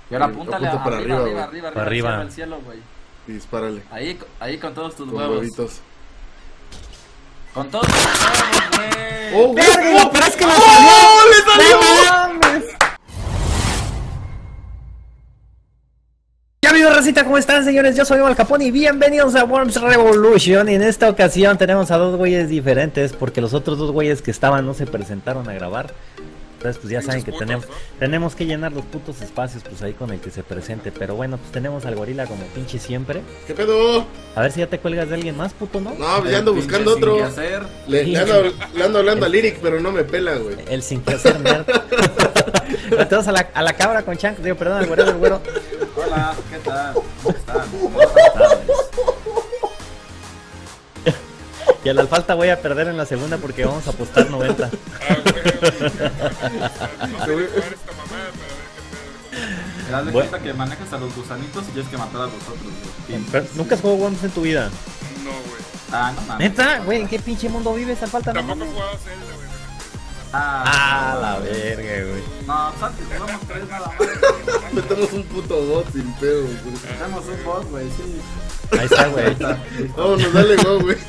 Y ahora apúntale Apunta para arriba, arriba, arriba, Para arriba, arriba. al cielo, güey. Y dispárale. Ahí con todos tus Con huevos. huevitos. Con todos tus huevos, güey. ¡Oh, güey! ¡Verga! ¡Pero es que me ¡Oh, salió! le salió! ¡No mames! ¿Qué amigos, racita? ¿Cómo están, señores? Yo soy Al Capone y bienvenidos a Worms Revolution. Y en esta ocasión tenemos a dos güeyes diferentes porque los otros dos güeyes que estaban no se presentaron a grabar. Entonces pues ya saben que tenemos que llenar los putos espacios pues ahí con el que se presente. Pero bueno, pues tenemos al gorila como pinche siempre. ¿Qué pedo? A ver si ya te cuelgas de alguien más, puto, ¿no? No, pues ya ando Pinche buscando sin qué otro. hacer. Le ando hablando a Lyric, pero no me pela, güey. El sin que hacer nerd. Entonces a la cabra con Chank, digo, perdón, al güero, al güero. Hola, ¿qué tal? ¿Cómo están? Y a la falta voy a perder en la segunda porque vamos a apostar 90. Te das de Bueno. cuenta que manejas a los gusanitos y tienes que matar a los otros, güey. Pero, ¿nunca has jugado Worms en tu vida? No, güey. Ah, no mames. ¿Neta? Güey, ¿en qué pinche mundo vives, al falta? No, Tampoco he mames. jugado Zelda, güey. Ah, la verga, güey. No, Santi, jugamos tres nada más. Metemos un puto bot sin pedo, güey. Tenemos un boss, güey, sí. Ahí está, güey. Vámonos, dale go, güey.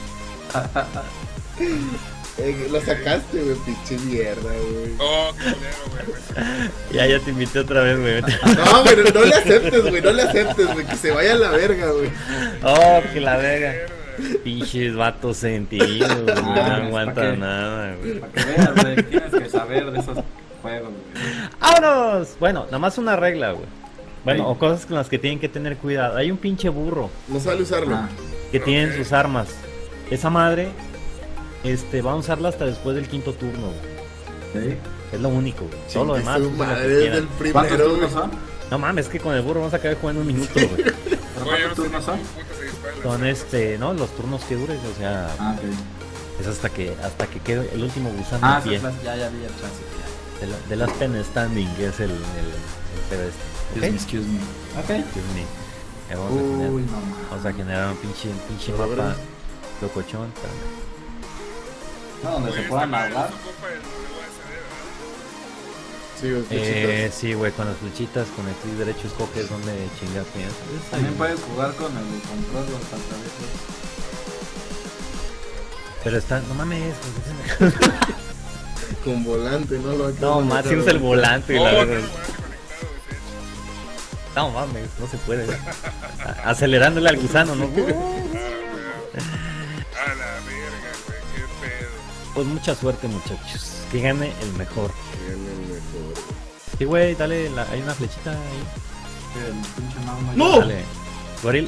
Lo sacaste, güey, pinche mierda, güey. Oh, qué culero, güey. Ya te invité otra vez, güey. No, pero no le aceptes, güey, no le aceptes, güey, que se vaya a la verga, güey. Oh, que la verga. Pinches vatos sentidos, güey. No ¿pa' aguanta qué? nada, güey. Para que veas, güey, tienes que saber de esos juegos, güey. ¡Vámonos! Bueno, nada más una regla, güey. Bueno, Sí. o cosas con las que tienen que tener cuidado. Hay un pinche burro No sale usarlo. Ah, que tiene sus armas. Esa madre, va a usarla hasta después del quinto turno, güey. ¿sí? Es lo único, güey. Todo lo Chingue demás. su usa lo que madre, es quiera. del ¿Cuántos primero, güey. turnos son? No mames, es que con el burro vamos a acabar jugando un minuto, güey. ¿Pero Oye, yo no cuántos sé turnos son? ni cómo puta se dispara. Son ¿no? Los turnos que dures, o sea, Ah, ok. es hasta que quede el último gusano Ah, en pie. ya vi el chance. De Last Pen Standing, que es el pedo Excuse me, ¿Ok? excuse me. Ok. Excuse me. Uy, no Vamos a generar un pinche A ver, mapa locochón. No, donde se Oye, puedan esta madre hablar. es un compa del USB, Sí, güey, flechitas. Sí, güey, con las flechitas, con el clic derecho escoges donde chingar piensas. También puedes jugar con el control de los pantalones. Pero está, no mames. Con volante, ¿no? No, más si usa el volante y ¿verdad? la Oh, verdad. tiene volante conectado, güey. No mames, no se puede. Acelerándole al gusano, ¿no? A la verga, güey. Qué pedo. Pues mucha suerte, muchachos. Que gane el mejor. Gana el mejor. Sí, güey, dale, hay una flechita ahí. El pinche mouse ¡No! Dale. Goril.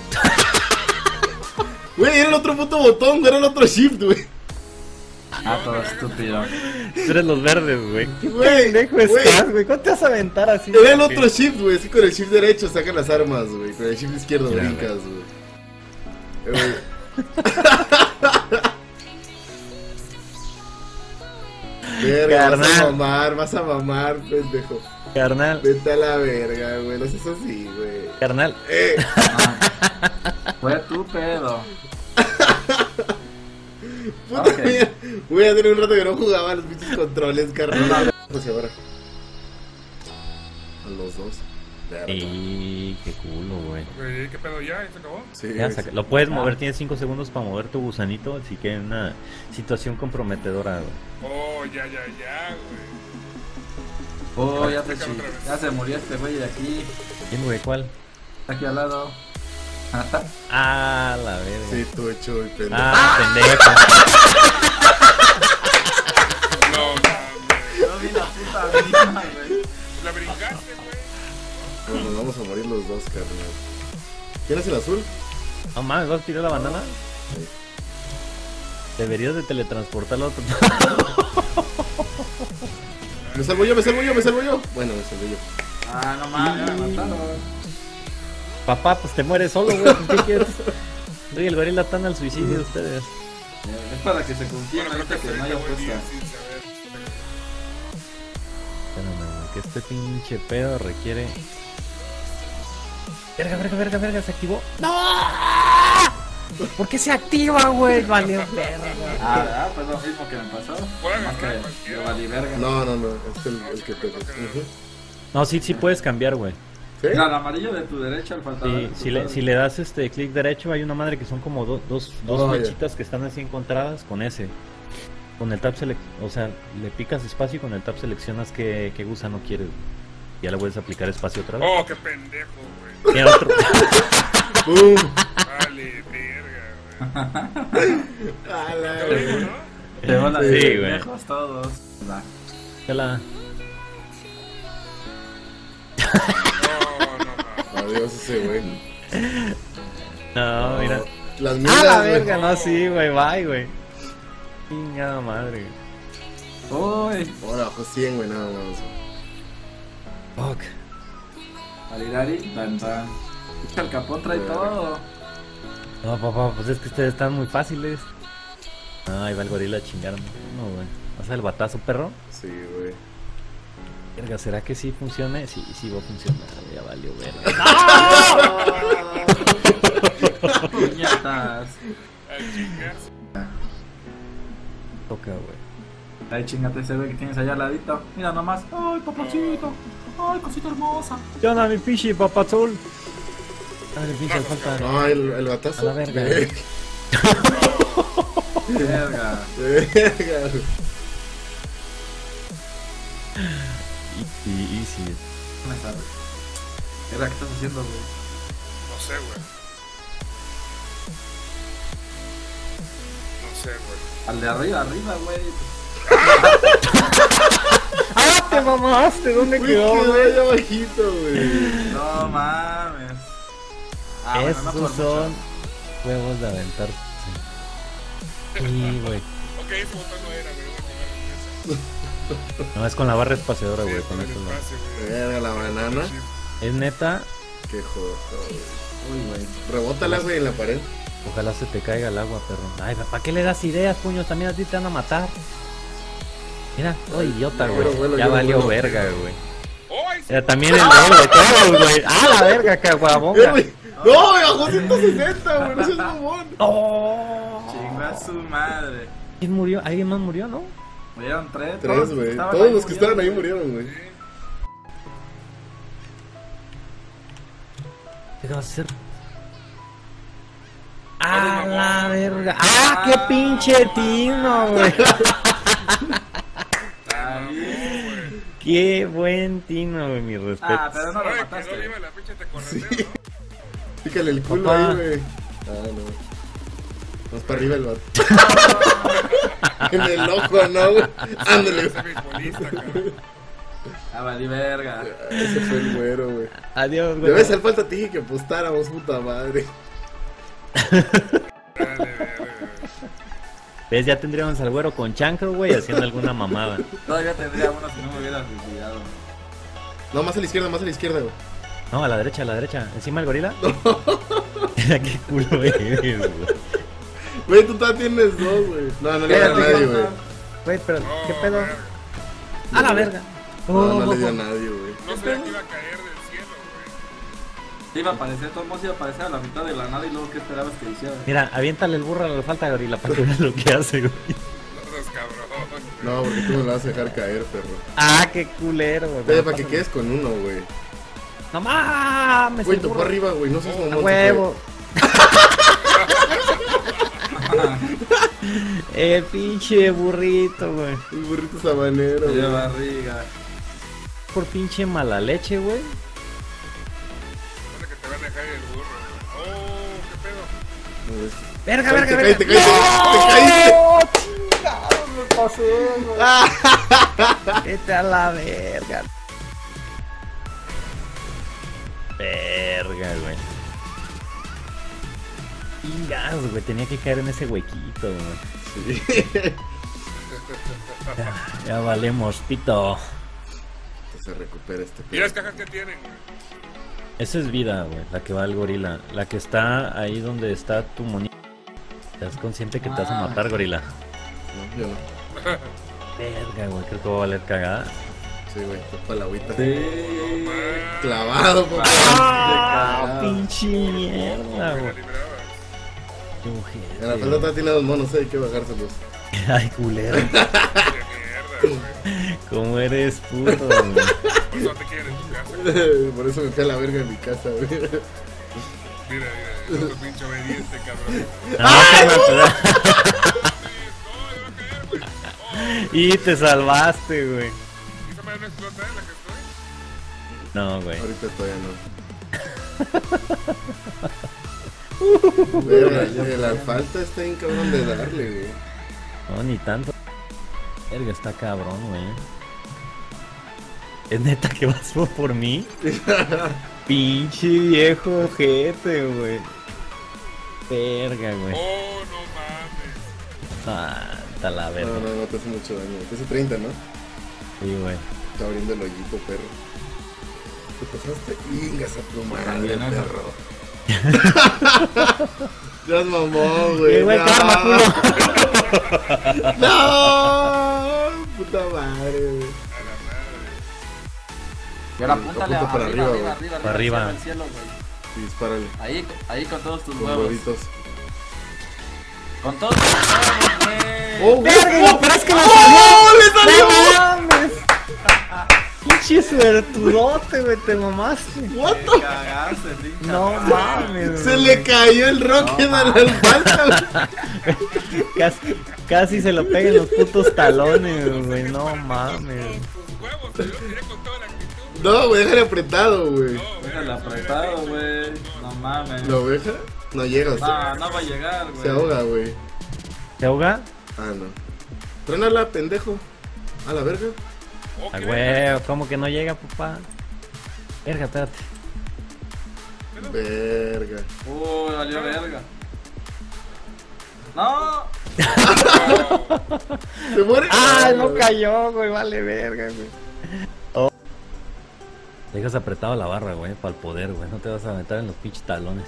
Güey, era el otro puto botón, güey, era el otro shift, güey. Ah, todo estúpido. Tú eres los verdes, güey. ¿Qué Güey, pendejo güey. estás, güey? ¿Cómo te vas a aventar así? Era el otro shift, güey, así con el shift derecho sacan las armas, güey. Con el shift izquierdo Mira, brincas, güey. Verga, Carnal. vas a mamar, pendejo. Carnal, Vete a la verga, güey, no seas así, güey. carnal. Ah, fue tu pedo. Puta Ok. mía. Güey, hace un rato que no jugaba a los pinches controles, carnal. Pues ahora. A los dos. Verga. Y qué culo, güey. Güey, ¿qué pedo ya? ¿Se acabó? Sí, Ya, sí. saca- lo puedes mover, tienes 5 segundos para mover tu gusanito, así que en una situación comprometedora, güey. Oh, ya, güey. Oh, ya se murió este güey de aquí. ¿Quién, güey? ¿Cuál? Está aquí al lado. Ah, la verga. Sí, tú hecho y pendejo. Ah, pendejo. No, mames. No vi la puta misma, güey. La brincaste, güey. Bueno, nos vamos a morir los dos, carnal. ¿Quién es el azul? No mames, ¿vas a tirar la banana? Deberías de teletransportar al otro. Me salvo yo, me salvo yo, me salvo yo. Bueno, me salvo yo. Ah, no mames, ya me mataron. Papá, pues te mueres solo, güey. ¿Qué quieres? Oye, el gorila tan al suicidio de ustedes. Es para que se confíen Bueno, creo ahorita que que no haya buen día apuesta. sin saber. Espérame, güey, que este pinche pedo requiere. Verga, se activó. ¡No! ¿Por qué se activa, güey? Vale, verga. Ah, ¿verdad? Pues lo mismo que me pasó. Puede Más agarrar que cualquiera. yo valí verga. No, es el que pega. No, sí puedes cambiar, güey. ¿Sí? O sea, el amarillo de tu derecha, el faltador. Sí, si le das clic derecho, hay una madre que son como dos Oh, ya. flechitas que están así encontradas con ese. Con el tab o sea, le picas espacio y con el tab seleccionas qué gusano quieres. Ya le puedes aplicar espacio otra vez. Oh, qué pendejo, güey. Mira, otro. ¡Bum! Vale, verga, güey. A la Te lo digo, verga. ¿no? Te van a Sí, decir güey. viejos todos. Va. La- No. Adiós ese güey. No, mira. Las ¡Ah, minas, la güey. verga! No, sí, güey, bye, güey. Chingada madre. Uy, Ahora bajo 100, güey, nada más. Fuck. Arirari, tan tan. El capón trae todo. No, papá, pues es que ustedes están muy fáciles. Ah, ahí va el gorila a chingarme. No, güey. ¿Vas el batazo, perro? Sí, güey. Verga, ¿será que sí funcione? Sí, sí va a funcionar. Ya valió, verga. Puñetas. A chingar. Toca, güey. Ahí chingate ese güey que tienes allá al ladito. Mira nomás. Ay, papacito. Ay, cosita hermosa. ¿Qué onda, mi pichi, papazul? Dale, pinche, falta. No, el batazo. A la verga. Verga. Verga. Verga, güey. Y sí. No me sabes. Verga, ¿qué estás haciendo, güey? No sé, güey. No sé, güey. Al de arriba, güey. ¡Ah, te mamaste! ¿Dónde Uy, quedó, quedó güey? allá bajito, güey. No mames. Ah, bueno, no Esos por son mucho. juegos de aventar. Sí, güey. Ok, ese botón no era, güey. Voy a poner esa. No, es con la barra espaciadora, güey. Sí, Con con el eso no. espacio, güey. Verga, la banana. Es neta, Qué joder, güey. Uy, güey. Rebótala, güey, en la pared. ojalá se te caiga el agua, perro. Ay, ¿para qué le das ideas, puños? También a ti te van a matar. Mira, todo idiota, Yo güey. no vuelo, Ya yo no valió vuelo. verga, güey. ¡Oh, ahí sí! Mira, también el logo de todos, güey. ¡Ah, la verga, caguabonga! güey. No, me bajó 160, güey. No seas mamón. ¡Oh! Chinga a su madre. ¿Quién murió? ¿Alguien más murió, no? Murieron tres. Tres, güey. estaban Todos ahí los que estaban ahí murieron. murieron, güey. ¿Qué vas a hacer? ¡Ah, la verga! ¡Ah, qué pinche tino, güey! Ahí. ¡Qué buen tino, güey! Mi respeto. Ah, pero no lo Oye, mataste. quedó viva la pinche te Sí. correteo, ¿no? Pícale el culo Papá. ahí, güey. Ah, no. Más para arriba el vato. En el ojo, ¿no, güey? Ándale. Ese beisbolista, cabrón. Ah, valí verga. Ese fue el güero, güey. Adiós, De güey. vez al falta te dije que apostáramos, puta madre. Dale, verga. ¿Ves? Ya tendríamos al güero con chancro, güey, haciendo alguna mamada. Todavía tendría uno si no me hubiera suicidado. No, más a la izquierda, güey. No, a la derecha, ¿Encima el gorila? ¡Qué culo eres, güey! Güey, tú todavía tienes dos, güey. No, no le dio a nadie, güey. Güey, pero, No, ¿qué pedo? verga. ¡A la verga! No, no le dio a nadie, güey. No sabía que iba a caer del cielo, güey. Te iba a aparecer, todo el mundo iba a aparecer a la mitad de la nada y luego ¿qué esperabas que hiciera? Mira, aviéntale el burro a la falta de gorila para que veas lo que hace, güey. No seas cabrón. No, porque tú me la vas a dejar caer, perro. ¡Ah, qué culero, güey! Oye, para que quedes con uno, güey. ¡No mames! Güey, el topó burro! arriba, güey. No seas ¡A mamón. huevo! El pinche burrito, güey. El burrito sabanero, De güey. barriga. Por pinche mala leche, güey. Parece que te van a dejar el burro, güey. Oh, qué pedo. ¡Verga, Te verga, caíste, verga! te caíste. ¡Oh, chingado, me pasé, güey! Vete a la verga. Verga, güey. Chingados, güey. Tenía que caer en ese huequito, güey. Sí. Ya valemos, pito. Que se recupera este ¿Y las pedo. cajas que tienen, güey? Esa es vida, güey. La que va al gorila. La que está ahí donde está tu monito. ¿Estás consciente que te vas a matar, gorila? No, yo no. Verga, güey. Creo que va a valer cagada. Sí, güey. Topa la agüita. Sí. Clavado, papá. ¡Ah! Pinche mierda, Me la güey. librabas. En la falda todavía tiene dos monos, hay que bajárselos. Ay, culero. Qué mierda, ¿Cómo eres puto, güey? Por eso te quieren en tu casa. Por eso me fui a la verga de mi casa, güey. Mira, el otro pinche obediente, cabrón. Ah, carnal, No, ya va a caer, güey. Oh, y te salvaste, güey. esa madre no explota, la que estoy. No, güey. Ahorita todavía no. Verga, el asfalto está bien cabrón de darle, güey. No, ni tanto. Verga, está cabrón, güey. ¿Es neta que vas por mí? Pinche viejo ojete, güey. Verga, güey. Oh, no mames. Ah, está la verga. No te hace mucho daño. Te hace 30, ¿no? Sí, güey. Está abriendo el hoyito, perro. ¿Te pasaste? Ingas a tu madre, También eso. perro. Ya es mamón, güey. Güey, No. karma, culo. No, puta madre, güey. A la madre. Y ahora apúntale Apunta para arriba, güey. arriba, Arriba. al cielo, güey. Sí, dispárale. Ahí con todos tus Con huevos. huevitos. Con todos tus huevos, güey. ¡Oh, güey! Verga, pero es que me ¡Oh, le salió. salió! ¡No mames! Pinche suertudote, güey, te mamaste. What Te the cagaste, pinche No madre. mames, Se güey. le cayó el Rocket No, a la espalda. Casi se lo pegan los putos talones, güey. No mames. Tus huevos, yo tiré con toda la actitud. No, güey, déjale apretado, güey. Déjalo apretado, güey. No mames. ¿La oveja? No llega, No va a llegar, güey. se ahoga, güey. ¿Se ahoga? Ah, no. Trónala, pendejo. A la verga. Ah, güey, ¿cómo que no llega, papá? Verga, espérate. Verga. Uy, valió verga. ¡No! ¿Se muere? ¡Ah, no cayó, güey! Vale, verga, güey. Oh. Dejas apretado la barra, güey, para el poder, güey. No te vas a meter en los pinches talones.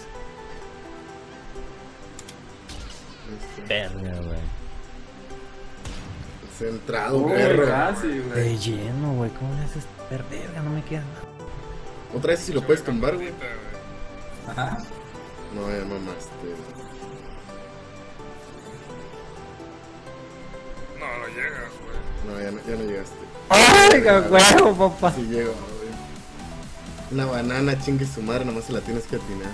Verga, güey. Centrado, Uy, perro. casi, De güey. lleno, güey. ¿Cómo le haces? Verga, no me queda nada. Otra vez si lo puedes tumbar, güey. Ajá. No, ya mamaste. No, no llegas, güey. No, ya no llegaste. ¡Ay, huevo, papá! Sí llego, güey. Una banana, chingue su madre, nomás se la tienes que atinar.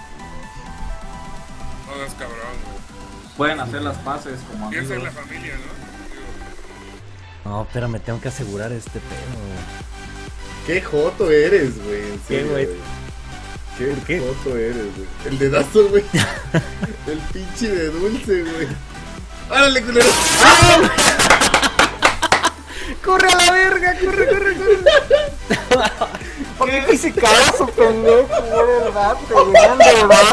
No seas cabrón, güey. Pueden hacer las paces como Piensa en amigos. la familia, ¿no? No, espérame, tengo que asegurar este pedo, güey. Qué joto eres, güey. En ¿Qué, serio, güey? Qué ¿Por qué? joto eres, güey. El dedazo, güey. El pinche de dulce, güey. ¡Árale, culero! ¡Corre a la verga! ¡Corre! ¿Por qué hice cagazo, pendejo? Eres gato, güey. ¿Dónde vas?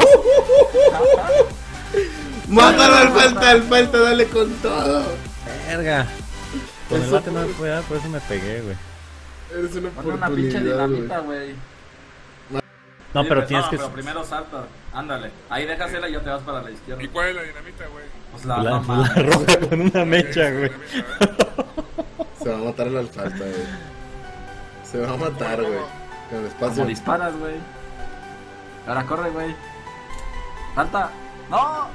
¡Mátalo al falta! ¡Dale con todo! Verga. Con el Eso bate no me fue- puede dar, por eso me pegué, güey. Eres una Pon una pinche oportunidad, dinamita, güey. güey. No, Sí, pero pues, tienes no, que... pero primero salta. Ándale. Ahí déjasela y ya te vas para la izquierda. ¿Y cuál es la dinamita, güey? Pues la, La, no la mames. roja con una mecha, güey. Se va a matar el alfalfa, güey. Se va a matar, güey. Con el espacio. Como disparas, güey. Ahora corre, güey. Salta. ¡No!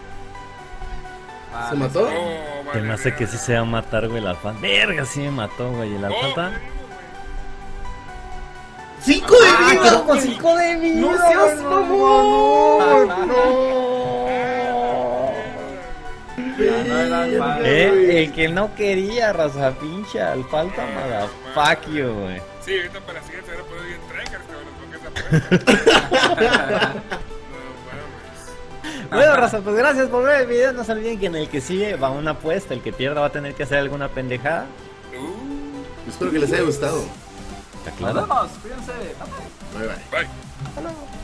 ¿Se mató? Oh, Se me hace que sí se va a matar, güey, el alfalfa. Verga, sí me mató, güey. ¿Y el alfalfa? ¡5 de vida! quedó con 5 de vida. ¡No seas mamón! No, El que no quería, raza pinche alfalfa, motherfuck you, güey. Sí, ahorita para la siguiente era poder ir en trackers, cabrón, porque esa apuesta. No mames. Bueno, raza, pues gracias por ver el video. No se olviden que en el que sigue va una apuesta. El que pierda va a tener que hacer alguna pendejada. Espero que les haya gustado. ¿Está Nos claro? vemos. Cuídense. Bye. Bye bye. Bye.